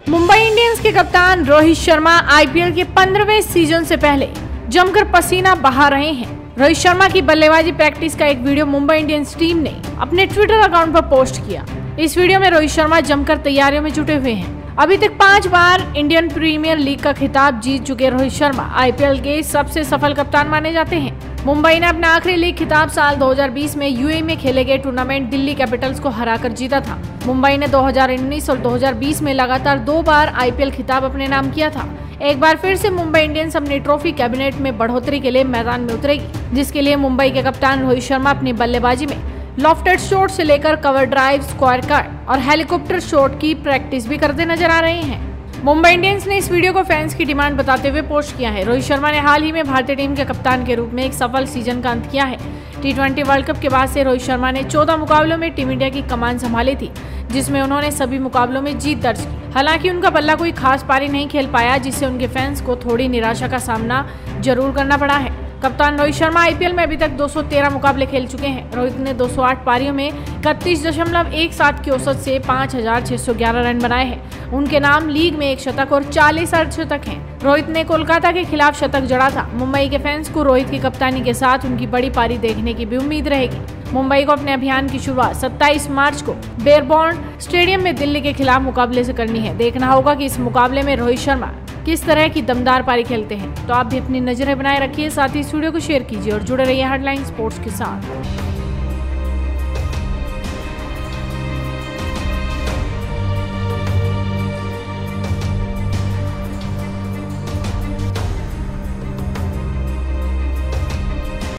Mumbai Indians के कप्तान Rohit Sharma IPL के 15वें सीजन से पहले जमकर पसीना बहा रहे हैं। रोहित शर्मा की बल्लेबाजी प्रैक्टिस का एक वीडियो मुंबई इंडियंस टीम ने अपने ट्विटर अकाउंट पर पोस्ट किया। इस वीडियो में रोहित शर्मा जमकर तैयारियों में जुटे हुए हैं। अभी तक 5 बार इंडियन प्रीमियर लीग का खिताब जीत चुके रोहित शर्मा आईपीएल के सबसे सफल कप्तान माने जाते हैं। मुंबई ने अपना आखिरी लीग खिताब साल 2020 में यूएई में खेले गए टूर्नामेंट दिल्ली कैपिटल्स को हराकर जीता था। मुंबई ने 2019 और 2020 में लगातार 2 बार आईपीएल खिताब अपने नाम किया था। एक बार फिर से मुंबई इंडियंस अपनी ट्रॉफी कैबिनेट में बढ़ोतरी के लिए मैदान में उतरेगी, जिसके लिए मुंबई के कप्तान रोहित शर्मा अपनी बल्लेबाजी में लॉफ्टेड शॉट से लेकर कवर ड्राइव, स्क्वायर कट और हेलीकॉप्टर शॉट की प्रैक्टिस भी करते नजर आ रहे हैं। मुंबई इंडियंस ने इस वीडियो को फैंस की डिमांड बताते हुए पोस्ट किया है। रोहित शर्मा ने हाल ही में भारतीय टीम के कप्तान के रूप में एक सफल सीजन का अंत किया है। T20 वर्ल्ड कप के बाद से रोहित शर्मा ने 14 मुकाबलों में टीम इंडिया की कमान संभाली थी, जिसमें उन्होंने सभी मुकाबलों में जीत दर्ज की। हालांकि उनका बल्ला कोई खास पारी नहीं खेल पाया, जिससे उनके फैंस को थोड़ी निराशा का सामना जरूर करना पड़ा है। कप्तान रोहित शर्मा आईपीएल में अभी तक 213 मुकाबले खेल चुके हैं। रोहित ने 208 पारियों में 31.17 की औसत से 5,611 रन बनाए हैं। उनके नाम लीग में 1 शतक और 40 अर्धशतक हैं। रोहित ने कोलकाता के खिलाफ शतक जड़ा था। मुंबई के फैंस को रोहित की कप्तानी के साथ उनकी बड़ी पारी देखने की भी उम्मीद रहेगी। मुंबई को अपने अभियान की शुरुआत 27 मार्च को बेरबॉर्न स्टेडियम में दिल्ली के खिलाफ मुकाबले से करनी है। देखना होगा कि इस मुकाबले में रोहित शर्मा किस तरह की दमदार पारी खेलते हैं। तो आप भी अपनी नजरें बनाए रखिए, साथ ही इस वीडियो को शेयर कीजिए और जुड़े रहिए हेडलाइन स्पोर्ट्स के साथ।